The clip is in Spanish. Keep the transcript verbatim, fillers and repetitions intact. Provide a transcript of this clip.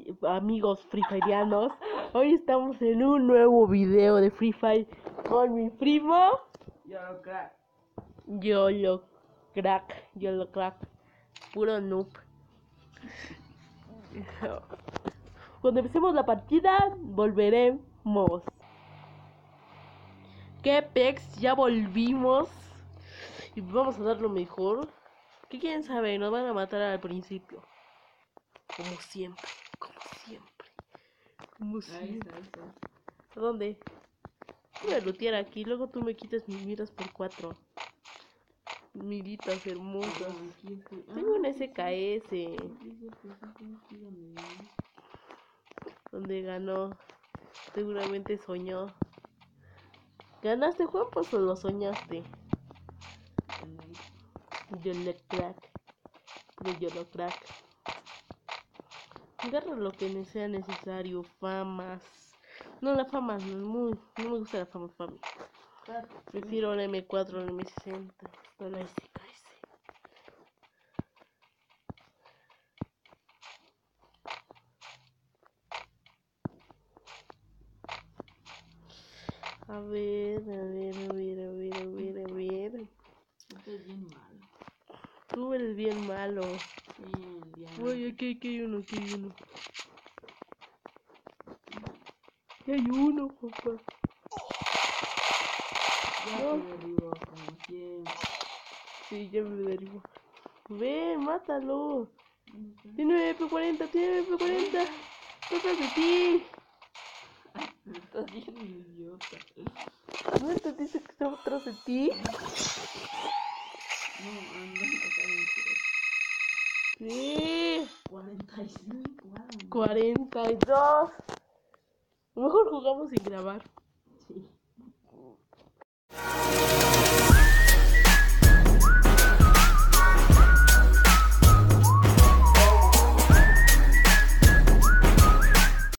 amigos Free Fireanos. Hoy estamos en un nuevo video de Free Fire con mi primo Yo crack. Yolo Crack, Yolo Crack, puro noob. Cuando empecemos la partida volveremos. ¿Qué pex? Ya volvimos y vamos a dar lo mejor. ¿Qué quién sabe? Nos van a matar al principio. Como siempre, como siempre, como Ahí siempre. está, ahí está. ¿A dónde? Voy a lootear aquí, luego tú me quitas mis miras por cuatro. Miritas hermosas. Ah, aquí estoy. Tengo un Ah, S K S sí, sí, sí, sí, sí, sí, donde viene. donde ganó. Seguramente soñó. ¿Ganaste, Juan? Pues o lo soñaste. Yo lo crack. Pero yo lo crack. Agarra lo que sea necesario. Famas. No, la fama no es muy. No me gusta la fama, fama. Prefiero la M cuatro o la M sesenta. No la S K S. A ver, a ver, a ver, a ver, a ver, a ver. Esto es bien malo. Tú eres bien malo. Bien, bien. Uy, aquí, aquí hay uno, aquí hay uno. Aquí hay uno, papá. Ya No. te derribo como siempre. Sí, ya me derribo. Ven, mátalo. Tiene M P cuarenta, tiene M P cuarenta. Detrás de ti. Estás bien idiota. ¿No entendiste que estaba atrás de ti? No, anda acá mentira. Sí. cuarenta y cinco, ah, no. cuarenta y dos. Mejor jugamos sin grabar. Sí.